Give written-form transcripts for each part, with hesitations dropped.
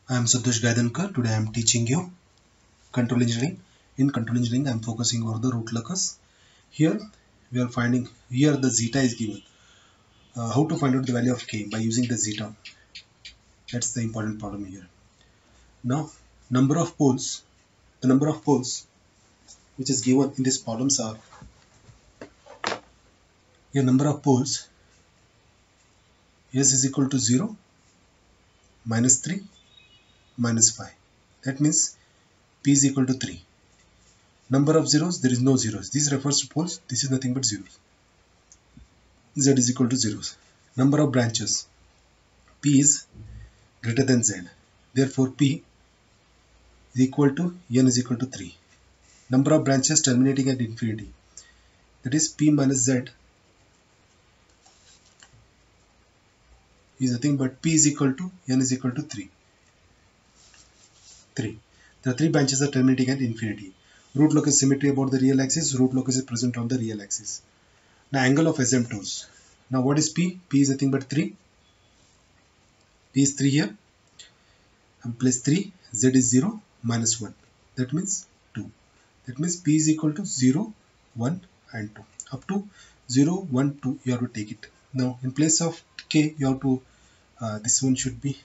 I am Santosh Gaidankar. Today I am teaching you control engineering. In control engineering, I am focusing on the root locus. Here we are finding, here the zeta is given. How to find out the value of k by using the zeta. That's the important problem here. Now, number of poles, the number of poles which is given in these problems are, here number of poles s is equal to 0, minus 3, minus 5. That means p is equal to 3. Number of zeros, there is no zeros. This refers to poles, this is nothing but zeros. Z is equal to zeros. Number of branches, p is greater than z. Therefore, p is equal to n is equal to 3. Number of branches terminating at infinity, that is p minus z is nothing but p is equal to n is equal to 3. The three branches are terminating at infinity. Root locus symmetry about the real axis. Root locus is present on the real axis. Now angle of asymptotes. Now what is p? P is nothing but 3. P is 3 here. And plus 3. Z is 0 minus 1. That means 2. That means p is equal to 0, 1 and 2. Up to 0, 1, 2 you have to take it. Now in place of k you have to, this one should be,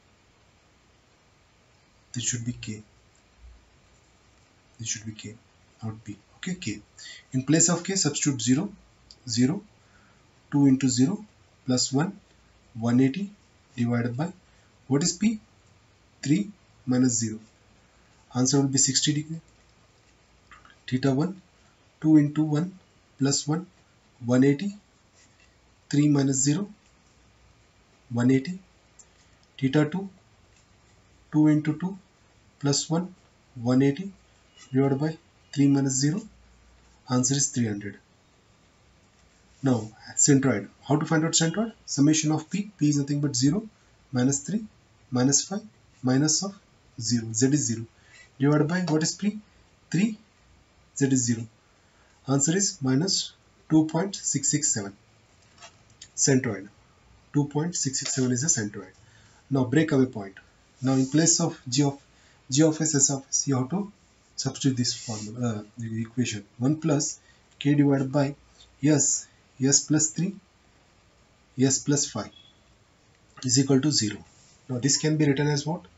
this should be k. This should be k, not p. Okay, k. In place of k, substitute 0, 0, 2 into 0 plus 1, 180 divided by, what is p? 3 minus 0. Answer will be 60 degree. Theta 1, 2 into 1 plus 1, 180. 3 minus 0, 180. Theta 2, 2 into 2 plus 1, 180 divided by 3 minus 0. Answer is 300. Now centroid. How to find out centroid? Summation of p. P is nothing but 0, minus 3, minus 5, minus of 0. Z is 0. Divided by, what is p? 3. Z is 0. Answer is minus 2.667. Centroid. 2.667 is a centroid. Now breakaway point. Now in place of g of s, s of s, you have to substitute this formula, the equation. 1 plus k divided by s plus 3, s plus 5 is equal to 0. Now this can be written as what?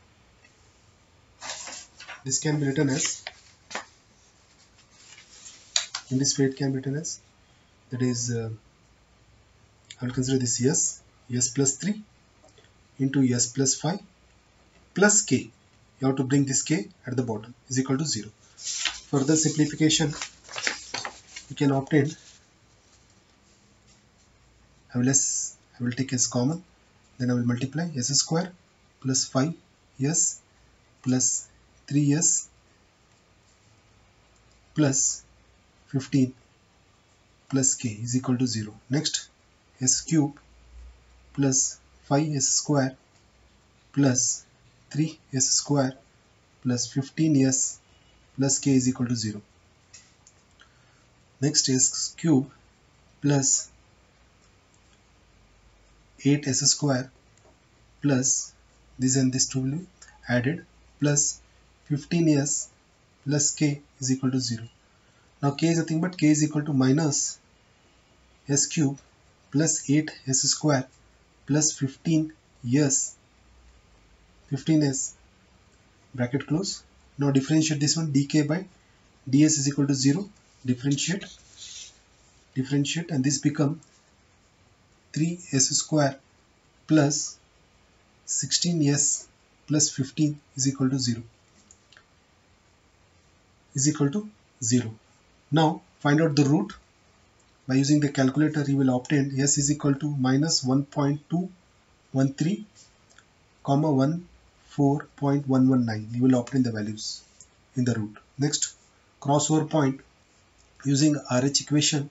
This can be written as, in this way it can be written as, that is, I will consider this s plus 3 into s plus 5 plus k. You have to bring this k at the bottom is equal to 0. Further simplification, we can obtain, I will take as common, then I will multiply s square plus 5s plus 3s plus 15 plus k is equal to 0. Next, s cube plus 5s square plus 3s square plus 15s plus k is equal to 0. Next is cube plus 8s square plus this and this two will be added plus 15s plus k is equal to 0. Now k is nothing but k is equal to minus s cube plus 8s square plus 15s bracket close. Now differentiate this one, dk by ds is equal to 0. Differentiate and this become 3s square plus 16s plus 15 is equal to 0. Now find out the root. By using the calculator you will obtain s is equal to minus 1.213 comma 14.119. You will obtain the values in the root. Next, crossover point using RH equation.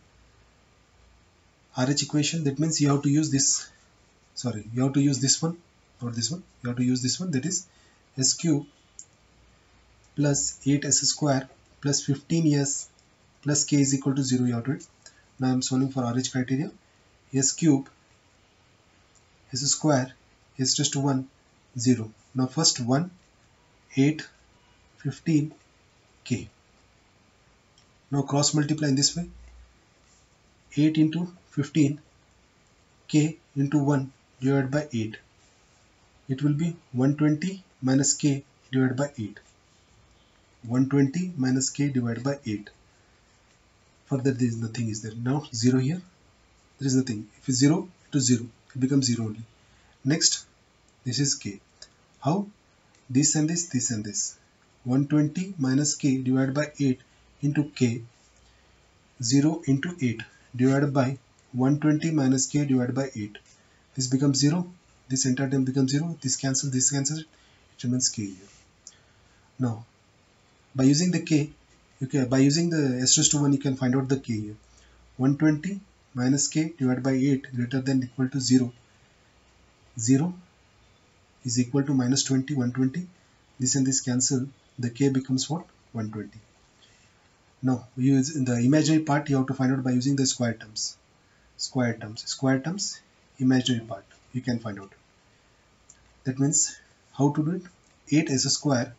That means you have to use this, you have to use this one, not this one. You have to use this one, that is s cube plus 8s square plus 15s plus k is equal to 0. You have to do it. Now I am solving for RH criteria. S cube, s square, s raised to 1 0. Now first 1, 8, 15, k. Now cross multiply in this way. 8 into 15, k into 1 divided by 8. It will be 120 minus k divided by 8. 120 minus k divided by 8. Further, there is nothing is there. Now 0 here. There is nothing. If it's 0 to 0, it becomes 0 only. Next, this is k. How? This and this, this and this. 120 minus k divided by 8 into k. 0 into 8 divided by 120 minus k divided by 8. This becomes 0. This entire term becomes 0. This cancels, this cancels. It remains k here. Now, by using the k, by using the s raised to 1, you can find out the k here. 120 minus k divided by 8 greater than or equal to 0. 0 is equal to minus 20, 120. This and this cancel. The k becomes what? 120. Now, use in the imaginary part, you have to find out by using the square terms. Square terms, imaginary part, you can find out. That means, how to do it? 8s square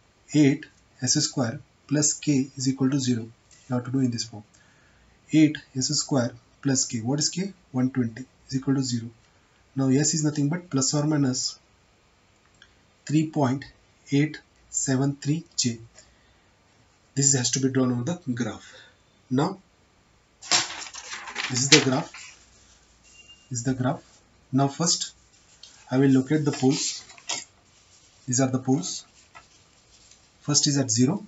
plus k is equal to 0. You have to do in this form. 8s square plus k. What is k? 120 is equal to 0. Now s is nothing but plus or minus 3.873j. This has to be drawn on the graph. Now, this is the graph. Now first, I will locate the poles. These are the poles. First is at 0.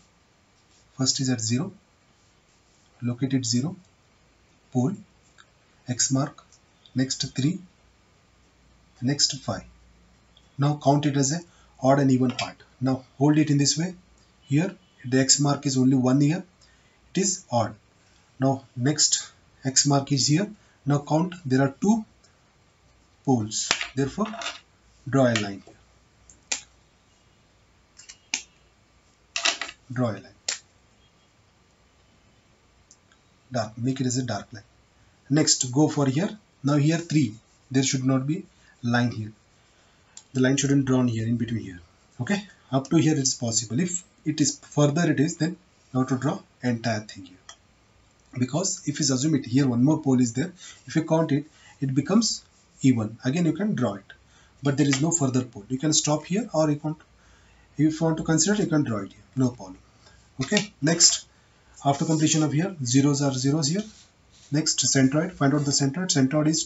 Locate it 0. Pole. X mark. Next 3. Next 5. Now count it as a odd and even part. Now hold it in this way. Here the X mark is only 1 here. It is odd. Now next X mark is here. Now count, there are 2 poles. Therefore draw a line here. Draw a line. Dark. Make it as a dark line. Next go for here. Now here 3. There should not be line here. The line shouldn't drawn here in between here. Okay. Up to here it is possible. If it is further it is, then you have to draw entire thing here. Because if you assume it here one more pole is there, if you count it, it becomes even. Again you can draw it. But there is no further pole. You can stop here, or you can, if you want to consider, you can draw it here. No problem. Okay. Next, after completion of here, zeros are zeros here. Next, centroid. Find out the centroid. Centroid is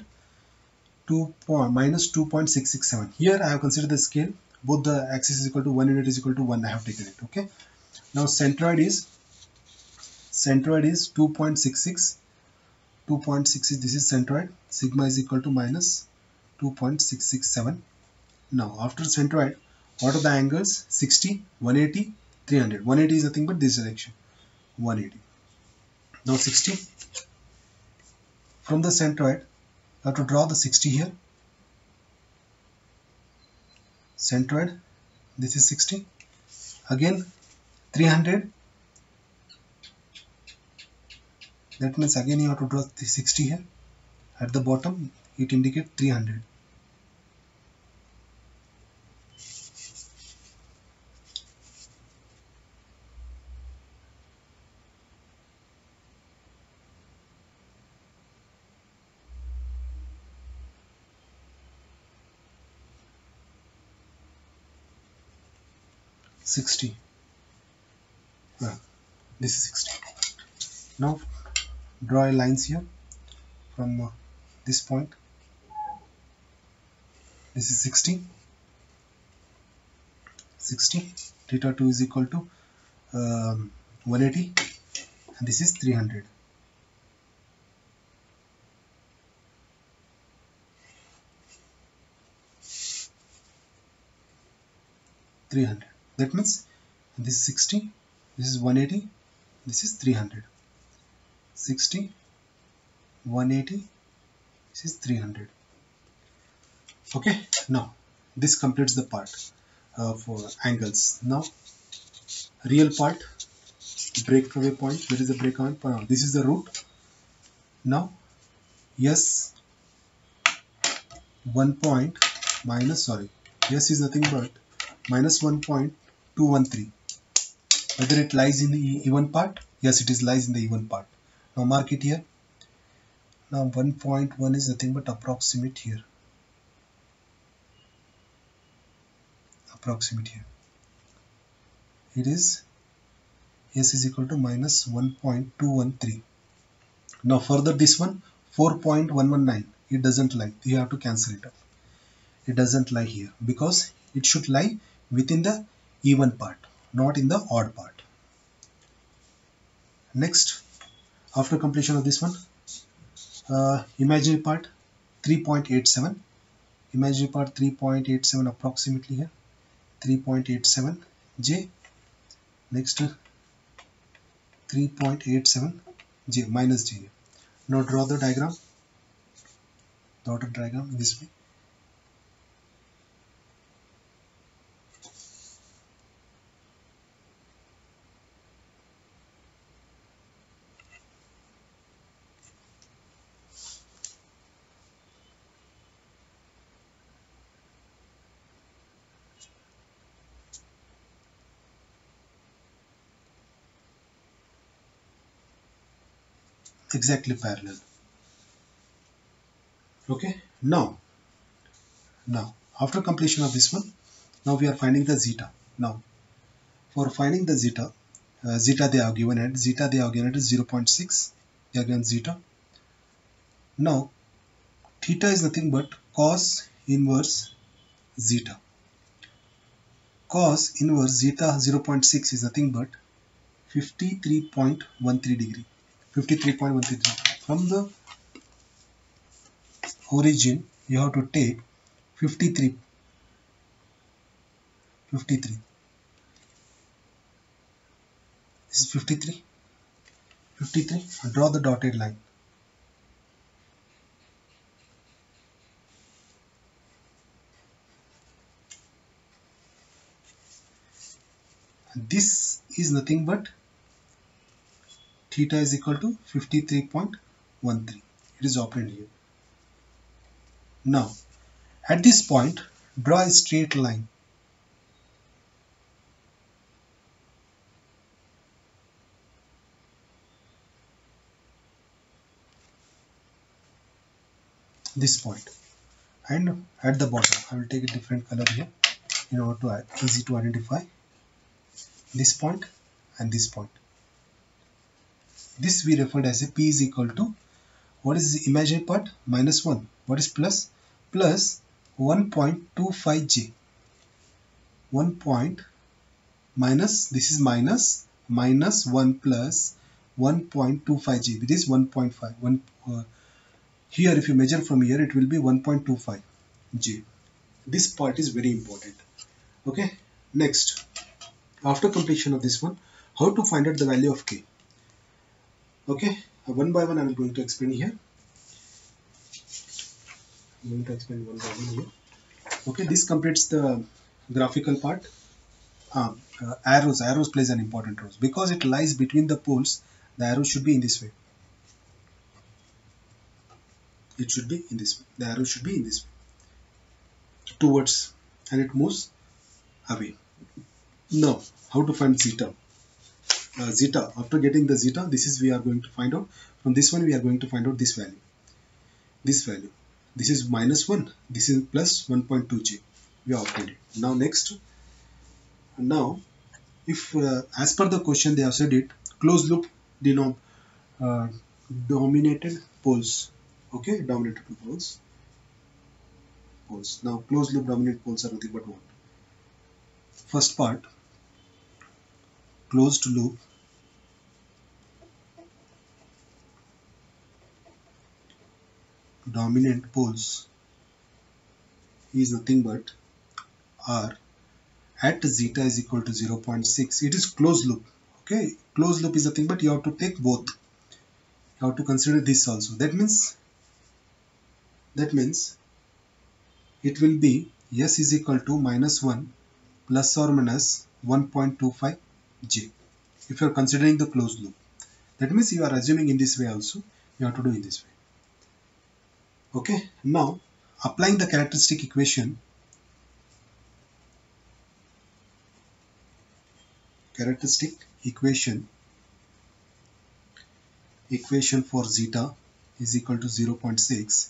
minus 2.667. Here I have considered the scale. Both the axis is equal to 1 unit is equal to 1. I have taken it. Okay. Now centroid is 2.66. 2.66. This is centroid. Sigma is equal to minus 2.667. Now after centroid, what are the angles? 60, 180, 300. 180 is nothing but this direction. 180. Now 60. From the centroid, you have to draw the 60 here. Centroid, this is 60. Again 300. That means again you have to draw the 60 here. At the bottom, it indicates 300. This is 60. Now draw a lines here from this point. This is 60. Theta 2 is equal to 180, and this is 300. That means this is 60, this is 180, this is 300. 60, 180, this is 300. Okay, now this completes the part for angles. Now real part, breakaway point. Where is the breakaway point? This is the root. Now yes, 1 point minus, sorry, S is nothing but minus 1.213. Whether it lies in the even part? Yes, it is lies in the even part. Now mark it here. Now 1.1 is nothing but approximate here. Approximate here. It is S is equal to minus 1.213. Now further this one 4.119. It doesn't lie. You have to cancel it off. It doesn't lie here because it should lie within the even part, not in the odd part. Next, after completion of this one, imaginary part 3.87. Imaginary part 3.87 approximately here. 3.87 J. Next 3.87 J minus J. Now draw the diagram. Dotted diagram this way. Exactly parallel. Okay. Now after completion of this one, now we are finding the zeta. Now for finding the zeta, zeta they are given at 0.6. They are given zeta. Now theta is nothing but cos inverse zeta. Cos inverse zeta 0.6 is nothing but 53.13 degree. 53.13. From the origin you have to take 53. This is 53. Draw the dotted line. This is nothing but theta is equal to 53.13. It is obtained here. Now at this point draw a straight line. This point, and at the bottom I will take a different color here in order to easy to identify this point and this point. This we referred as a P is equal to, what is the imaginary part? Minus 1. What is plus? Plus 1.25 J. 1 point minus, this is minus 1 plus 1.25 J. It is 1.5. Here if you measure from here it will be 1.25 J. This part is very important. Okay. Next, after completion of this one, how to find out the value of K. Okay, one by one I am going to explain here. I'm going to explain one by one here. Okay, this completes the graphical part. Arrows plays an important role because it lies between the poles. The arrow should be in this way. It should be in this way. The arrow should be in this way towards, and it moves away. Now, how to find zeta? Zeta, after getting the zeta, this is we are going to find out. From this one we are going to find out this value. This value. This is minus 1. This is plus 1.2 J. We have obtained it. Now next. Now, if as per the question they have said it, closed loop dominated poles. Okay, dominated poles. Now closed loop dominated poles are nothing but what? First part, closed loop dominant poles is nothing but R at zeta is equal to 0.6. It is closed loop. Okay, closed loop is nothing but you have to take both. You have to consider this also. That means it will be S is equal to minus 1 plus or minus 1.25 J. If you are considering the closed loop, that means you are assuming in this way also. You have to do in this way. Okay, now applying the characteristic equation, characteristic equation for zeta is equal to 0.6.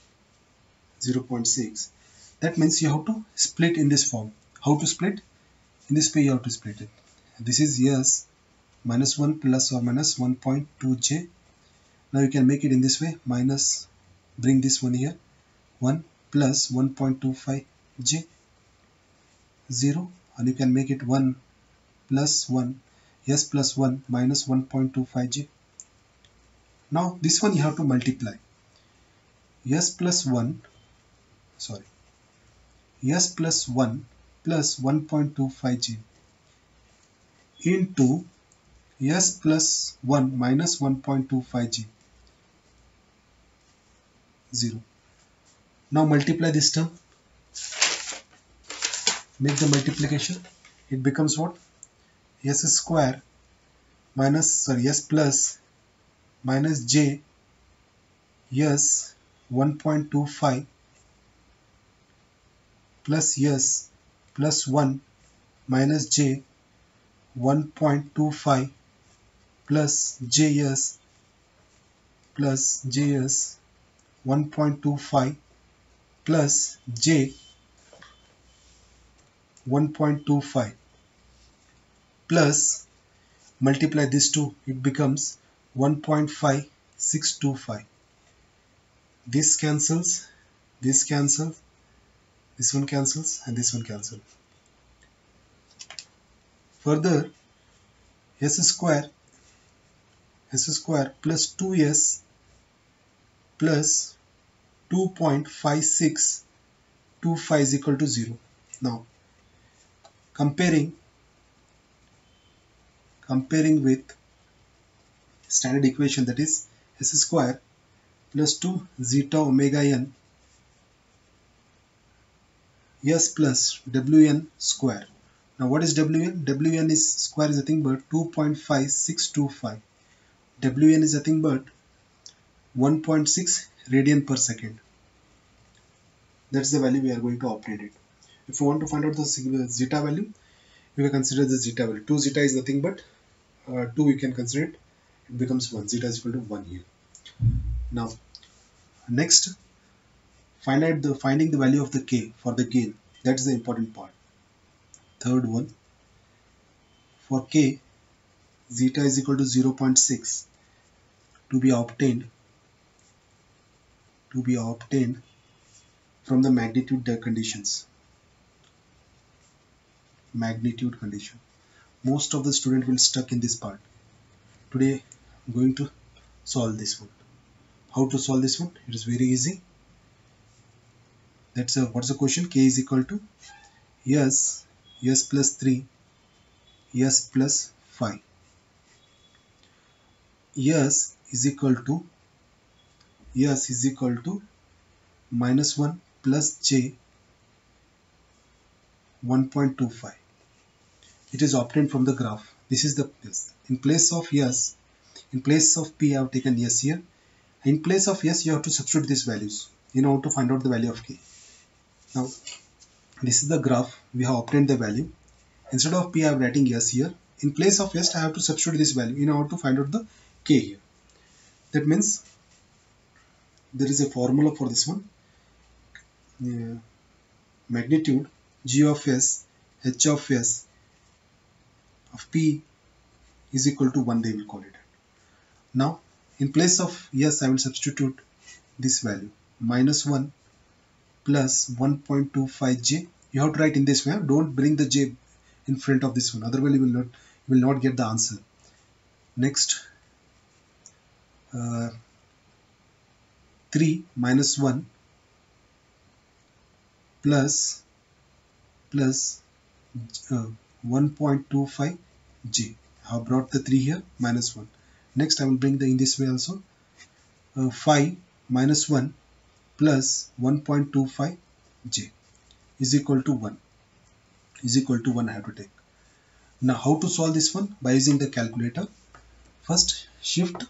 That means you have to split in this form. How to split? In this way you have to split it. This is yes minus 1 plus or minus 1.2j. Now you can make it in this way, minus, bring this one here, 1 plus 1.25j, 0, and you can make it 1 plus 1, yes plus 1 minus 1.25j. Now this one you have to multiply. S plus 1 plus 1.25j into S plus 1 minus 1.25j, 0. Now multiply this term, make the multiplication. It becomes what? S square minus, S plus minus j S 1.25 plus S plus 1 minus j 1.25 plus js 1.25 plus j 1.25 plus multiply this two, it becomes 1.5625. This cancels, this cancels, this one cancels, and this one cancels. Further, s square plus 2s plus 2.5625 is equal to 0. Now comparing with standard equation, that is s square plus 2 zeta omega n s plus wn square. Now what is wn? Wn is square is nothing but 2.5625. Wn is nothing but 1.6 radian per second. That's the value we are going to obtain it. If you want to find out the zeta value, you can consider the zeta value. 2 zeta is nothing but 2, you can consider it. It becomes 1. Zeta is equal to 1 here. Now next, finding the value of the k for the gain. That's the important part. Third one, for k, zeta is equal to 0.6 to be obtained from the magnitude conditions. Magnitude condition. Most of the student will stuck in this part. Today I'm going to solve this one. How to solve this one? It is very easy. That's what's the question? K is equal to s plus 3, s plus 5. S is equal to minus 1 plus j 1.25. It is obtained from the graph. This is the s. In place of s, in place of p, I have taken s here. In place of s, you have to substitute these values in order to find out the value of k. Now this is the graph. We have obtained the value. Instead of p, I am writing s here. In place of s, I have to substitute this value in order to find out the k here. That means there is a formula for this one. Magnitude g of s h of s of p is equal to 1, they will call it. Now in place of s, I will substitute this value, minus 1 plus 1.25j. You have to write in this way. Don't bring the j in front of this one, otherwise you will not get the answer. Next, 3 minus 1 plus 1.25j. I have brought the 3 here, minus 1. Next I will bring the in this way also. 5 minus 1 plus 1.25j is equal to 1. I have to take. Now how to solve this one? By using the calculator. First shift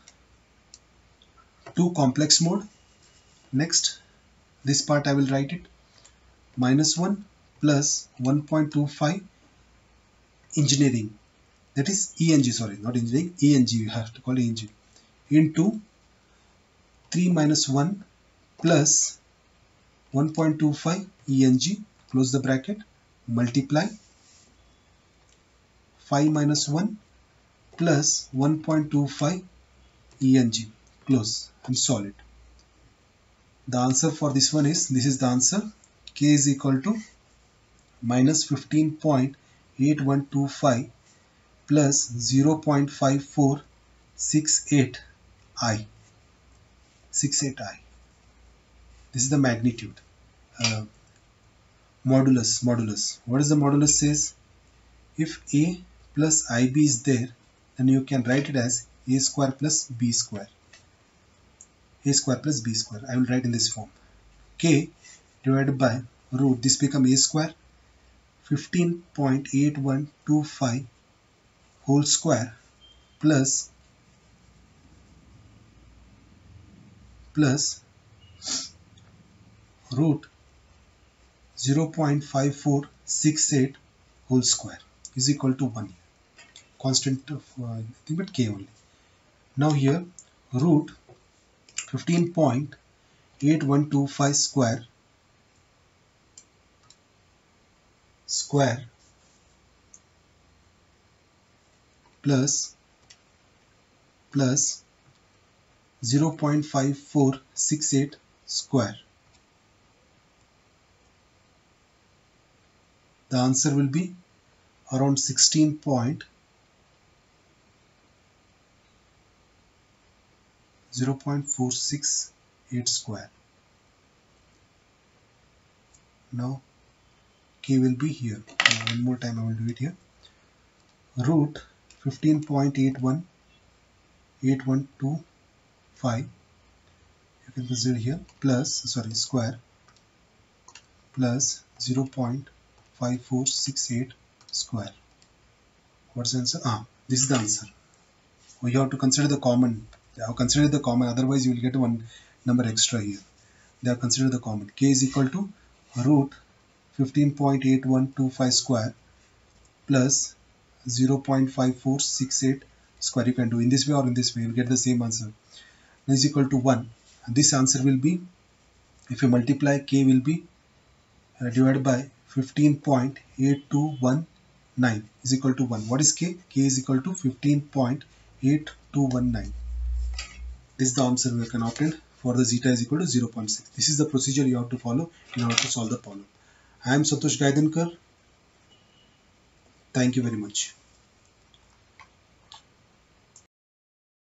to complex mode. Next, this part I will write it, minus 1 plus 1.25 engineering that is ENG, sorry, not engineering, ENG, you have to call ENG, into 3 minus 1 plus 1.25 ENG, close the bracket, multiply 5 minus 1 plus 1.25 ENG, close and solve it. The answer for this one is, this is the answer, K is equal to minus 15.8125 plus 0.5468 I. 68I. This is the magnitude. Modulus. What is the modulus says? If A plus IB is there, then you can write it as A square plus B square. A square plus B square. I will write in this form. K divided by root, this become A square, 15.8125 whole square plus root 0.5468 whole square is equal to 1. Constant of nothing but K only. Now here root 15.8125 square plus 0.5468 square. The answer will be around 0.468 square. Now K will be here. One more time I will do it here. Root 15.8125, you can consider here, square plus 0.5468 square. What's the answer? This is the answer. We have to consider the common. They have considered the common, otherwise you will get one number extra here. They have considered the common. K is equal to root 15.8125 square plus 0.5468 square. You can do in this way or in this way, you will get the same answer. Is equal to 1. And this answer will be, if you multiply, K will be divided by 15.8219 is equal to 1. What is K? K is equal to 15.8219. This is the answer we can obtain for the zeta is equal to 0.6. This is the procedure you have to follow in order to solve the problem. I am Santosh Gaidankar. Thank you very much.